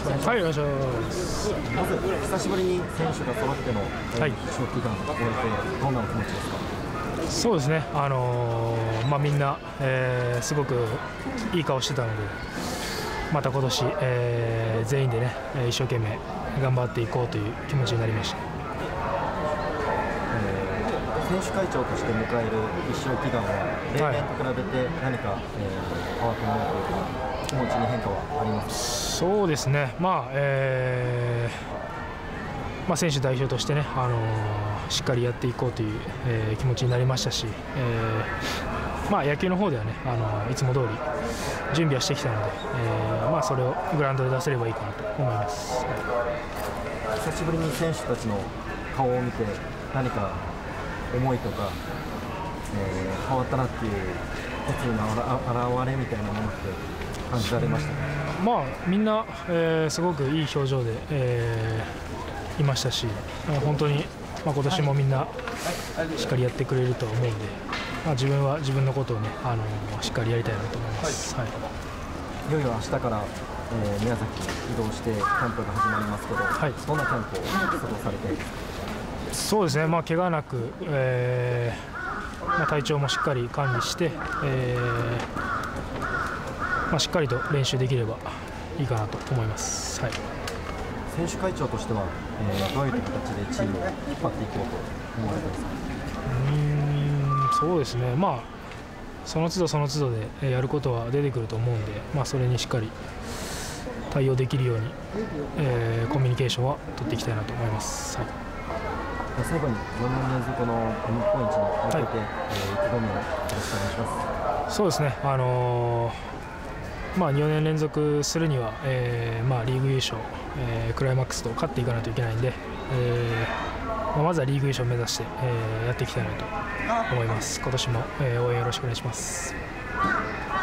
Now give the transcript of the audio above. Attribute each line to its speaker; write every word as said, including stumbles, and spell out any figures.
Speaker 1: くお願いします。
Speaker 2: はい、お願いします。
Speaker 1: まず久しぶりに選手が揃っての
Speaker 2: はい
Speaker 1: 必勝祈願を終えてどんなお気持ちですか？
Speaker 2: そうですね、あのーまあ、みんな、えー、すごくいい顔してたので、また今年、えー、全員でね、一生懸命頑張っていこうという気持ちになりました。
Speaker 1: 選手会長として迎える必勝祈願は例年と比べて何か、はいえー、変わったものというか気持ちに変化はありますか？
Speaker 2: そうですね、まあえーまあ、選手代表としてね、あのー、しっかりやっていこうという、えー、気持ちになりましたし、えーまあ、野球の方ではね、あのー、いつも通り準備はしてきたので、えーまあ、それをグラウンドで出せればいいかなと思います。
Speaker 1: 久しぶりに選手たちの顔を見て何か思いとか、えー、変わったなっていう決意の表れみたいなものって感じられましたか？
Speaker 2: まあ、みんな、えー、すごくいい表情で、えー、いましたし、本当に、まあ、今年もみんなしっかりやってくれると思うので、まあ、自分は自分のことを、ね、あのしっかりやりたいなと思います。はいはい、
Speaker 1: いよいよ明日から、えー、宮崎に移動してキャンプが始まりますけど、はい、どんなキャンプを過ごされていますか？
Speaker 2: そうですね、まあ、怪我なく、えーまあ、体調もしっかり管理して、えーまあ、しっかりと練習できればいいかなと思います。はい、
Speaker 1: 選手会長としては、えー、どういう形でチームを引っ張っていこうと思われてますか？
Speaker 2: うーんそうですね、まあ、その都度その都度でやることは出てくると思うんで、まあ、それにしっかり対応できるように、えー、コミュニケーションは取っていきたいなと思います。はい、
Speaker 1: 最後によねん連続の日本一に向けて、はいえー、意気込みをよろしくお願いします。
Speaker 2: そうですね、あのーまあ、よねん連続するには、えーまあ、リーグ優勝、えー、クライマックスと勝っていかないといけないんで、えーまあ、まずはリーグ優勝を目指して、えー、やっていきたいなと思います。今年も、えー、応援よろしくお願いします。